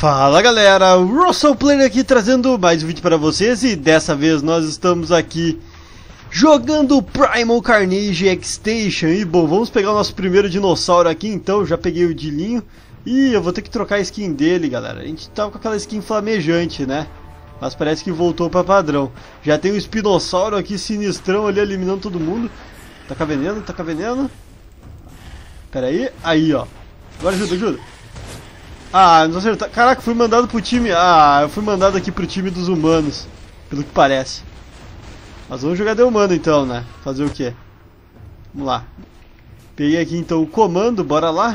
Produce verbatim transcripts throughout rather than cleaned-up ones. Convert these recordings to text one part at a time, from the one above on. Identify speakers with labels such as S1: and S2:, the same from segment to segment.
S1: Fala galera, o Russell Player aqui trazendo mais um vídeo para vocês e dessa vez nós estamos aqui jogando Primal Carnage X-Station. E bom, vamos pegar o nosso primeiro dinossauro aqui então, já peguei o Dilinho e eu vou ter que trocar a skin dele, galera. A gente tava com aquela skin flamejante, né? Mas parece que voltou para padrão. Já tem o espinossauro aqui sinistrão ali eliminando todo mundo. Taca veneno, taca veneno. Pera aí, aí ó. Agora ajuda, ajuda. Ah, não acertar. Caraca, fui mandado pro time. Ah, eu fui mandado aqui pro time dos humanos, pelo que parece. Mas vamos jogar de humano então, né? Fazer o quê? Vamos lá. Peguei aqui então o comando, bora lá.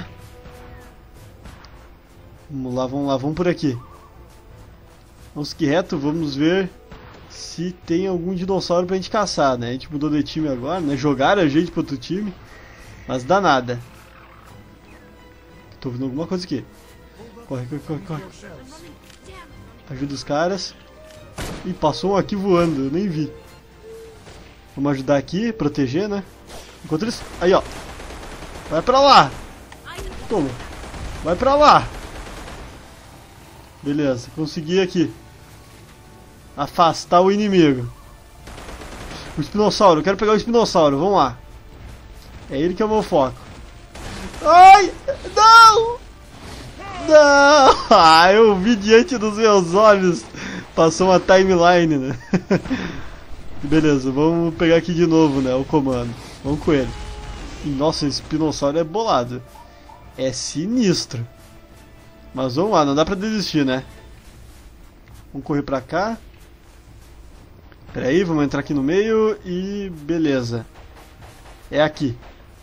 S1: Vamos lá, vamos lá, vamos por aqui. Vamos seguir reto, vamos ver se tem algum dinossauro pra gente caçar, né? A gente mudou de time agora, né? Jogaram a gente pro outro time, mas dá nada. Tô vendo alguma coisa aqui. Corre, corre, corre, corre. Ajuda os caras. Ih, passou um aqui voando, eu nem vi. Vamos ajudar aqui, proteger, né? Enquanto eles... Aí, ó. Vai pra lá. Toma. Vai pra lá. Beleza, consegui aqui afastar o inimigo. O espinossauro, eu quero pegar o espinossauro, vamos lá. É ele que é o meu foco. Ai, não! Não! Ah, eu vi diante dos meus olhos. Passou uma timeline, né? Beleza, vamos pegar aqui de novo, né? O comando. Vamos com ele. E, nossa, esse espinossauro é bolado. É sinistro. Mas vamos lá, não dá pra desistir, né? Vamos correr pra cá. Pera aí, vamos entrar aqui no meio e... beleza. É aqui.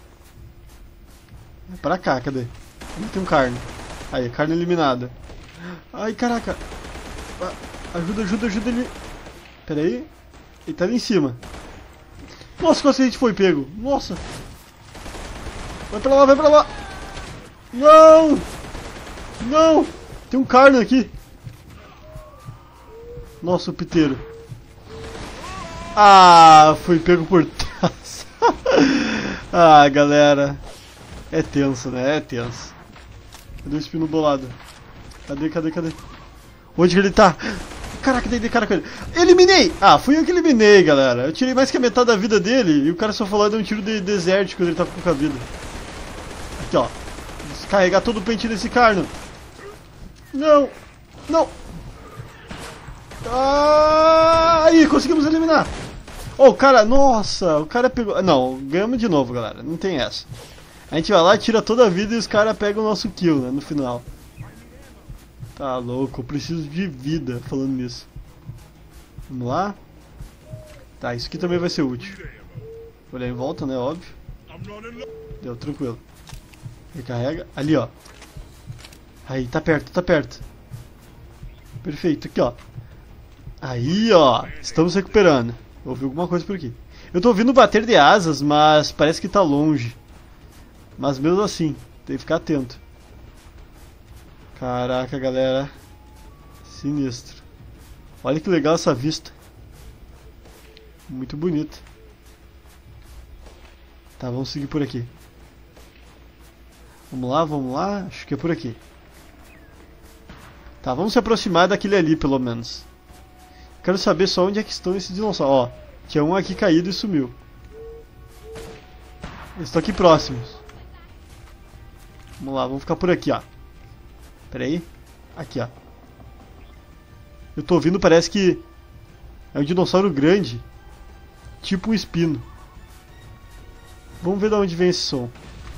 S1: É pra cá, cadê? Não tem um carne. Aí, carne eliminada. Ai, caraca. Ajuda, ajuda, ajuda ele. Pera aí. Ele tá ali em cima. Nossa, quase a gente foi pego. Nossa. Vai pra lá, vai pra lá. Não. Não. Tem um carne aqui. Nossa, o piteiro. Ah, fui pego por trás. Ah, galera. É tenso, né? É tenso. Cadê o espino bolado? Cadê, cadê, cadê? Onde que ele tá? Caraca, dei de cara com ele. Eliminei! Ah, fui eu que eliminei, galera. Eu tirei mais que a metade da vida dele e o cara só falou de um tiro de desértico quando ele tava com pouca vida. Aqui, ó. Descarregar todo o pente desse carno. Não! Não! Ah, aí, conseguimos eliminar! Oh, o cara, nossa, o cara pegou... Não, ganhamos de novo, galera. Não tem essa. A gente vai lá, tira toda a vida e os caras pegam o nosso kill, né, no final. Tá louco, eu preciso de vida falando nisso. Vamos lá. Tá, isso aqui também vai ser útil. Vou olhar em volta, né, óbvio. Deu, tranquilo. Recarrega. Ali, ó. Aí, tá perto, tá perto. Perfeito, aqui, ó. Aí, ó. Estamos recuperando. Ouvi alguma coisa por aqui. Eu tô ouvindo bater de asas, mas parece que tá longe. Mas mesmo assim, tem que ficar atento. Caraca, galera. Sinistro. Olha que legal essa vista. Muito bonito. Tá, vamos seguir por aqui. Vamos lá, vamos lá. Acho que é por aqui. Tá, vamos se aproximar daquele ali, pelo menos. Quero saber só onde é que estão esses dinossauros. Ó, tinha um aqui caído e sumiu. Eles estão aqui próximos. Vamos lá, vamos ficar por aqui, ó. Pera aí. Aqui, ó. Eu tô ouvindo, parece que é um dinossauro grande. Tipo um espino. Vamos ver de onde vem esse som.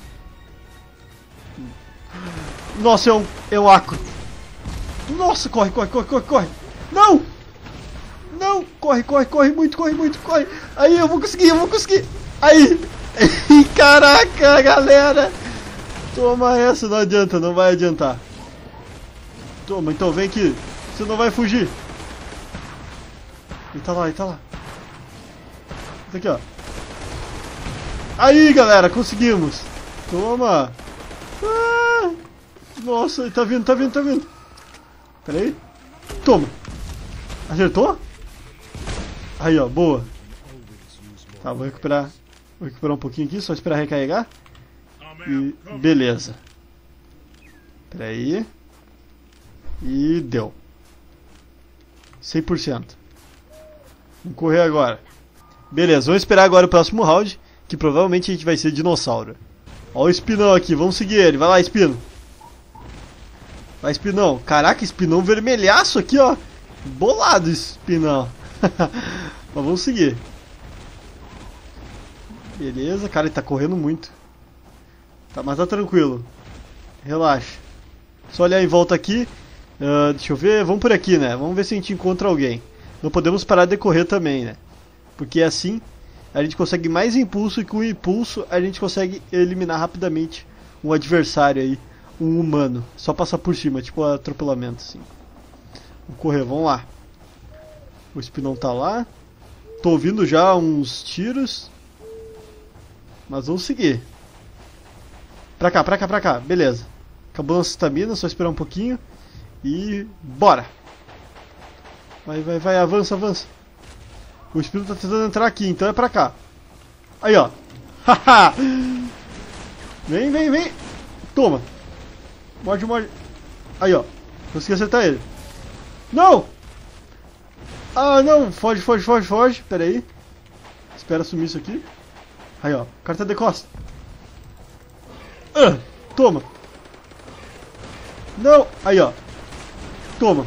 S1: Nossa, é um, é um acro. Nossa, corre, corre, corre, corre, corre. Não! Não! Corre, corre, corre muito, corre muito, corre. Aí, eu vou conseguir, eu vou conseguir. Aí! Caraca, galera! Toma essa, não adianta, não vai adiantar. Toma, então vem aqui. Você não vai fugir. Ele tá lá, ele tá lá. Tá aqui, ó. Aí, galera, conseguimos. Toma. Ah, nossa, ele tá vindo, tá vindo, tá vindo. Pera aí. Toma. Acertou? Aí, ó, boa. Tá, vou recuperar. Vou recuperar um pouquinho aqui, só esperar recarregar. E beleza. Pera aí. E deu. cem por cento. Vamos correr agora. Beleza, vamos esperar agora o próximo round, que provavelmente a gente vai ser dinossauro. Ó o Espinão aqui, vamos seguir ele. Vai lá, Espino. Vai, Espinão. Caraca, Espinão vermelhaço aqui, ó. Bolado, Espinão. Mas vamos seguir. Beleza, cara, ele tá correndo muito. Tá, mas tá tranquilo. Relaxa. Só olhar em volta aqui. Uh, deixa eu ver, vamos por aqui, né? Vamos ver se a gente encontra alguém. Não podemos parar de correr também, né? Porque assim a gente consegue mais impulso, e com o impulso a gente consegue eliminar rapidamente um adversário aí, um humano. Só passar por cima, tipo atropelamento assim. Vamos correr, vamos lá. O Espinão tá lá. Tô ouvindo já uns tiros. Mas vamos seguir. Pra cá, pra cá, pra cá, beleza. Acabou nossa estamina, só esperar um pouquinho. E bora! Vai, vai, vai, avança, avança. O espírito tá tentando entrar aqui, então é pra cá. Aí, ó. Haha! Vem, vem, vem. Toma. Morde, morde. Aí, ó. Consegui acertar ele. Não! Ah, não. Foge, foge, foge, foge. Pera aí. Espera sumir isso aqui. Aí, ó. O cara tá de costa. Ah, toma. Não. Aí, ó. Toma.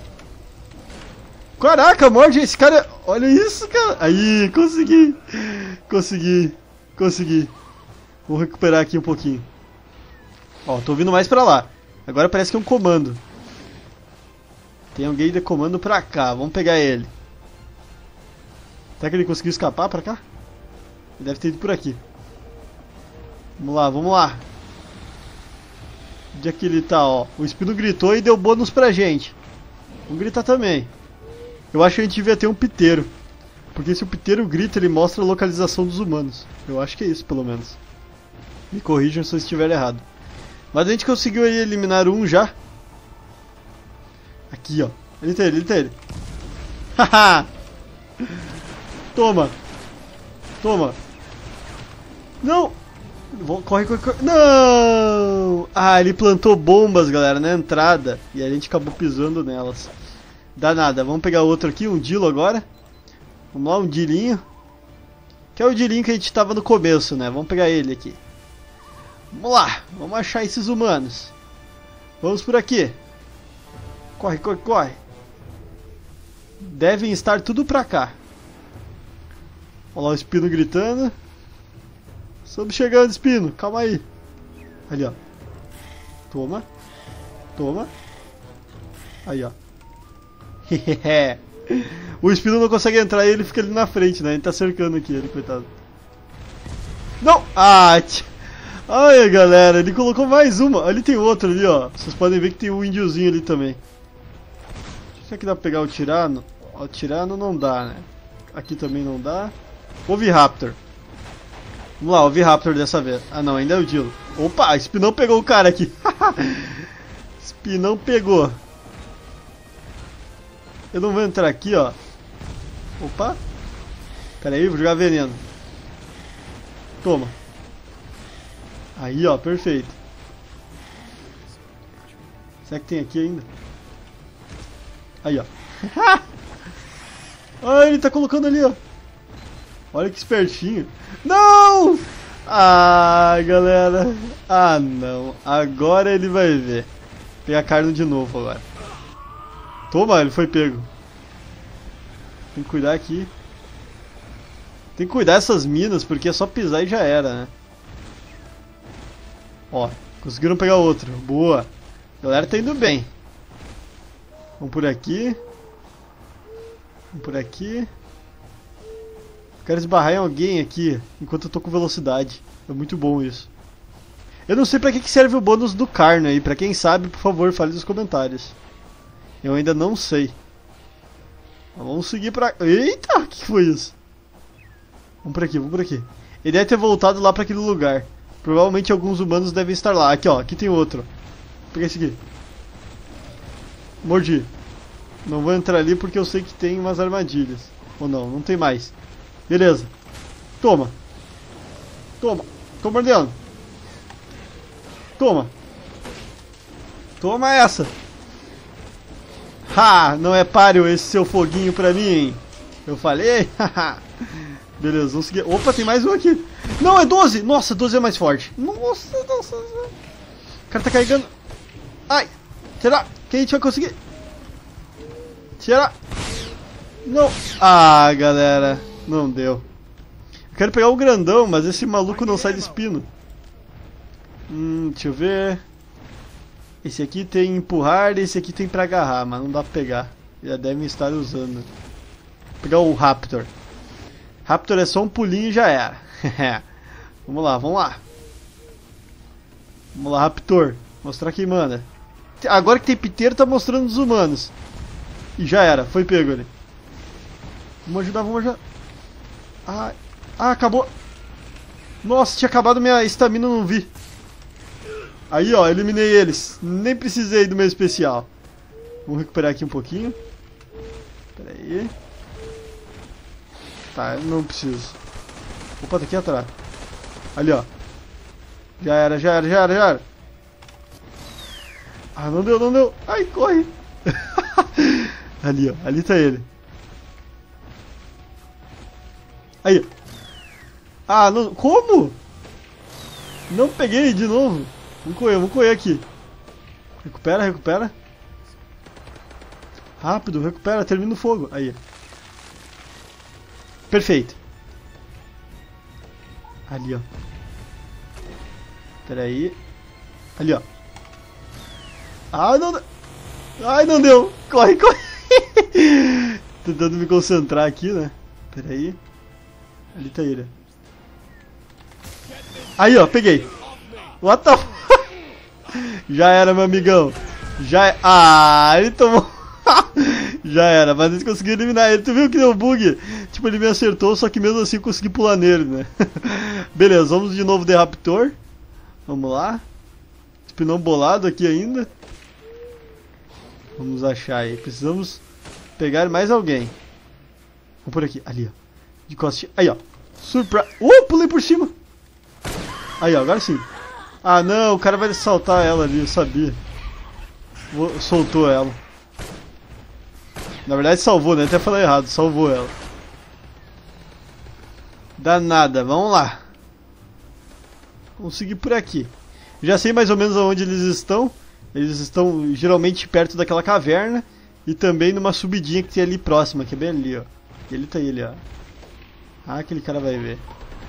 S1: Caraca, morde esse cara. Olha isso, cara. Aí, consegui. Consegui. Consegui. Vou recuperar aqui um pouquinho. Ó, tô vindo mais pra lá. Agora parece que é um comando. Tem alguém de comando pra cá. Vamos pegar ele. Será que ele conseguiu escapar pra cá? Ele deve ter ido por aqui. Vamos lá, vamos lá. Onde é que ele tá, ó? O Espino gritou e deu bônus pra gente. Vamos gritar também. Eu acho que a gente devia ter um piteiro. Porque se o piteiro grita, ele mostra a localização dos humanos. Eu acho que é isso, pelo menos. Me corrijam se eu estiver errado. Mas a gente conseguiu aí eliminar um já. Aqui, ó. Ele tem ele, ele tem ele. Haha! Toma! Toma! Não! Corre, corre, corre. Não! Ah, ele plantou bombas, galera, na entrada. E a gente acabou pisando nelas. Dá nada. Vamos pegar outro aqui, um Dilo agora. Vamos lá, um Dilinho. Que é o Dilinho que a gente tava no começo, né? Vamos pegar ele aqui. Vamos lá. Vamos achar esses humanos. Vamos por aqui. Corre, corre, corre. Devem estar tudo pra cá. Olha lá o Espino gritando. Estamos chegando, Espino. Calma aí. Ali, ó. Toma. Toma. Aí, ó. O Espino não consegue entrar e ele fica ali na frente, né? Ele tá cercando aqui, ele, coitado. Não! Ah! Tch... Ai, galera, ele colocou mais uma. Ali tem outro ali, ó. Vocês podem ver que tem um índiozinho ali também. Será que dá pra pegar o Tirano? O Tirano não dá, né? Aqui também não dá. Oviraptor. Vamos lá, Oviraptor dessa vez. Ah, não, ainda é o Dilo. Opa, Espinão pegou o cara aqui. Espinão pegou. Eu não vou entrar aqui, ó. Opa. Pera aí, vou jogar veneno. Toma. Aí, ó, perfeito. Será que tem aqui ainda? Aí, ó. Ah, ele tá colocando ali, ó. Olha que espertinho. Não! Ah, galera. Ah, não. Agora ele vai ver. Vou pegar a carne de novo agora. Toma, ele foi pego. Tem que cuidar aqui. Tem que cuidar dessas minas, porque é só pisar e já era, né? Ó, conseguiram pegar outro. Boa. A galera tá indo bem. Vamos por aqui. Vamos por aqui. Eu quero esbarrar em alguém aqui enquanto eu tô com velocidade. É muito bom isso. Eu não sei pra que que serve o bônus do Carno aí. Pra quem sabe, por favor, fale nos comentários. Eu ainda não sei. Mas vamos seguir pra... Eita, o que foi isso? Vamos por aqui, vamos por aqui. Ele deve ter voltado lá pra aquele lugar. Provavelmente alguns humanos devem estar lá. Aqui, ó, aqui tem outro. Vou pegar esse aqui. Mordi. Não vou entrar ali porque eu sei que tem umas armadilhas. Ou não, não tem mais. Beleza. Toma. Toma. Tô mordendo. Toma. Toma essa. Ha! Não é páreo esse seu foguinho pra mim. Eu falei? Beleza, vamos seguir. Opa, tem mais um aqui. Não, é doze. Nossa, doze é mais forte. Nossa, nossa. O cara tá carregando. Ai. Será que a gente vai conseguir? Será? Não. Ah, galera. Não deu. Eu quero pegar o grandão, mas esse maluco não sai de espino. Hum, deixa eu ver. Esse aqui tem empurrar e esse aqui tem pra agarrar, mas não dá pra pegar. Já devem estar usando. Vou pegar o Raptor. Raptor é só um pulinho e já era. Vamos lá, vamos lá. Vamos lá, Raptor. Mostrar quem manda. Agora que tem piteiro, tá mostrando os humanos. E já era, foi pego ali. Vamos ajudar, vamos ajudar. Ah, ah, acabou. Nossa, tinha acabado minha estamina, não vi. Aí, ó, eliminei eles. Nem precisei do meu especial. Vamos recuperar aqui um pouquinho. Pera aí. Tá, não preciso. Opa, tá aqui atrás. Ali, ó. Já era, já era, já era, já era. Ah, não deu, não deu. Ai, corre. Ali, ó. Ali tá ele. Aí. Ah, não. Como? Não peguei de novo. Vamos correr, vamos correr aqui. Recupera, recupera. Rápido, recupera, termina o fogo. Aí. Perfeito. Ali, ó. Pera aí. Ali, ó. Ah, não deu. Ai, não deu. Corre, corre. Tentando me concentrar aqui, né? Pera aí. Ali tá ele. Aí, ó, peguei. What the f... Já era, meu amigão. Já é... Ah, ele tomou... Já era, mas eles conseguiram eliminar ele. Tu viu que deu bug? Tipo, ele me acertou, só que mesmo assim eu consegui pular nele, né? Beleza, vamos de novo de Raptor. Vamos lá. Espinão bolado aqui ainda. Vamos achar aí. Precisamos pegar mais alguém. Vamos por aqui. Ali, ó. De costinha. Aí, ó. Surprise. Uh, pulei por cima. Aí, ó. Agora sim. Ah, não. O cara vai saltar ela ali. Eu sabia. Vou... Soltou ela. Na verdade salvou, né? Até falei errado. Salvou ela. Danada. Vamos lá. Vamos seguir por aqui. Já sei mais ou menos onde eles estão. Eles estão geralmente perto daquela caverna. E também numa subidinha que tem ali próxima. Que é bem ali, ó. Ele tá aí, ali, ó. Ah, aquele cara vai ver.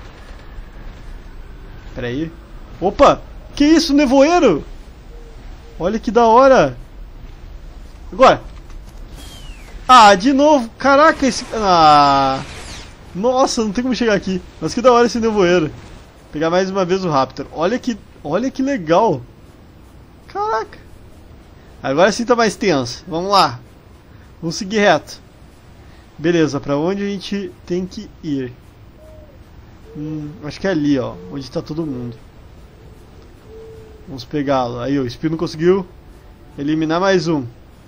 S1: Pera aí. Opa! Que isso, nevoeiro? Olha que da hora. Agora. Ah, de novo. Caraca, esse... Ah. Nossa, não tem como chegar aqui. Mas que da hora esse nevoeiro. Vou pegar mais uma vez o Raptor. Olha que... Olha que legal. Caraca. Agora sim tá mais tenso. Vamos lá. Vamos seguir reto. Beleza, pra onde a gente tem que ir? Hum, acho que é ali, ó. Onde tá todo mundo. Vamos pegá-lo. Aí, o Espino conseguiu eliminar mais um.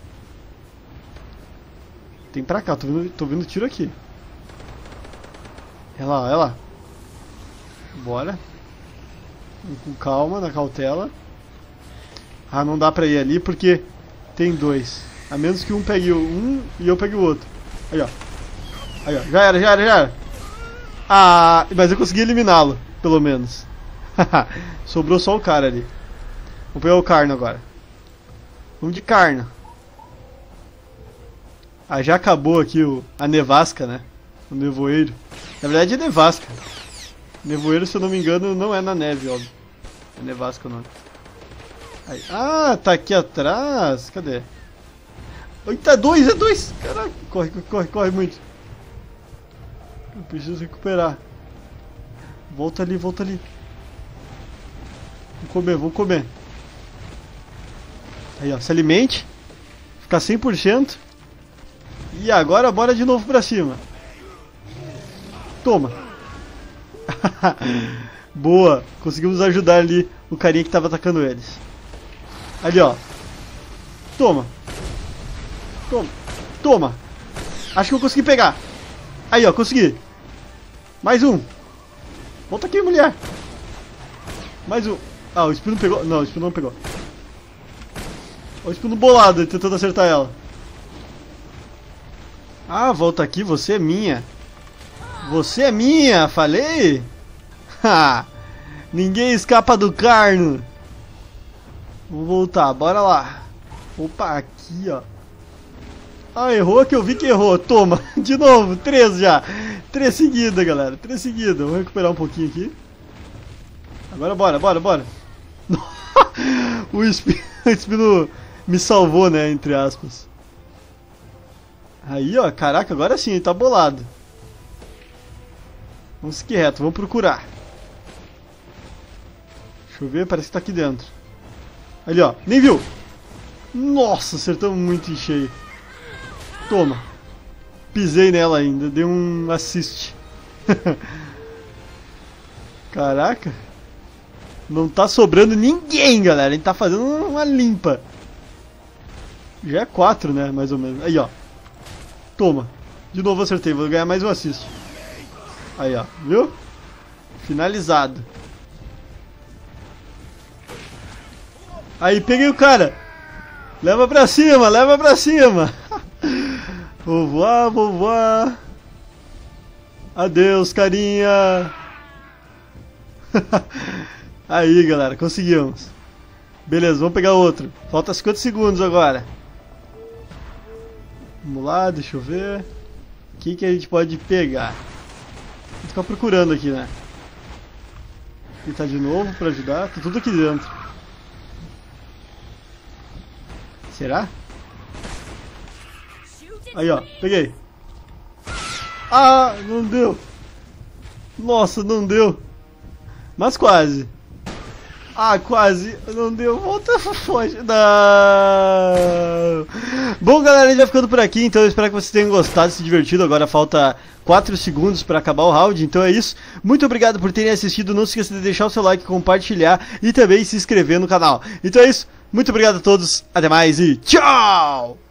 S1: Tem pra cá, tô vendo, tô vendo tiro aqui. Olha lá, olha lá. Bora. Com calma, na cautela. Ah, não dá pra ir ali porque tem dois. A menos que um pegue um e eu pegue o outro. Aí, ó. Aí, ó. Já era, já era, já era. Ah, mas eu consegui eliminá-lo, pelo menos. Sobrou só o cara ali. Vou pegar o Carno agora. Vamos de Carno. Ah, já acabou aqui o, a nevasca, né? O nevoeiro. Na verdade é nevasca. Nevoeiro, se eu não me engano, não é na neve, óbvio. É nevasca o nome. Aí. Ah, tá aqui atrás. Cadê? Eita, dois, é dois! Caraca, corre, corre, corre, corre muito. Eu preciso recuperar. Volta ali, volta ali. Vamos comer, vamos comer. Aí, ó, se alimente. Ficar cem por cento. E agora bora de novo pra cima. Toma. Boa. Conseguimos ajudar ali o carinha que tava atacando eles. Ali, ó. Toma. Toma. Toma. Acho que eu consegui pegar. Aí, ó, consegui. Mais um. Volta aqui, mulher. Mais um. Ah, o Espino pegou. Não, o Espino não pegou. O Espino bolado, tentando acertar ela. Ah, volta aqui, você é minha. Você é minha, falei? Ha! Ninguém escapa do Carno. Vamos voltar, bora lá. Opa, aqui, ó. Ah, errou que eu vi que errou. Toma, de novo, três já. Três seguidas, galera. Três seguidas. Vou recuperar um pouquinho aqui. Agora bora, bora, bora. O espino, o espino me salvou, né, entre aspas. Aí, ó, caraca, agora sim, ele tá bolado. Vamos seguir reto, vamos procurar. Deixa eu ver, parece que tá aqui dentro. Ali, ó, nem viu. Nossa, acertamos muito em cheio. Toma. Pisei nela ainda, dei um assist. Caraca. Não tá sobrando ninguém, galera. A gente tá fazendo uma limpa. Já é quatro, né, mais ou menos. Aí, ó. Toma. De novo acertei, vou ganhar mais um assist. Aí, ó, viu? Finalizado. Aí, peguei o cara. Leva pra cima, leva pra cima. Vou voar, vou voar. Adeus, carinha. Aí, galera, conseguimos. Beleza, vamos pegar outro. Falta cinquenta segundos agora. Vamos lá, deixa eu ver. O que, que a gente pode pegar? Vou ficar procurando aqui, né? Tentar de novo pra ajudar. Tá tudo aqui dentro. Será? Aí, ó, peguei. Ah, não deu. Nossa, não deu. Mas quase. Ah, quase. Não deu. Volta, foge. Não. Bom, galera, a gente vai ficando por aqui. Então eu espero que vocês tenham gostado, se divertido. Agora falta quatro segundos para acabar o round. Então é isso. Muito obrigado por terem assistido. Não se esqueça de deixar o seu like, compartilhar e também se inscrever no canal. Então é isso. Muito obrigado a todos. Até mais e tchau!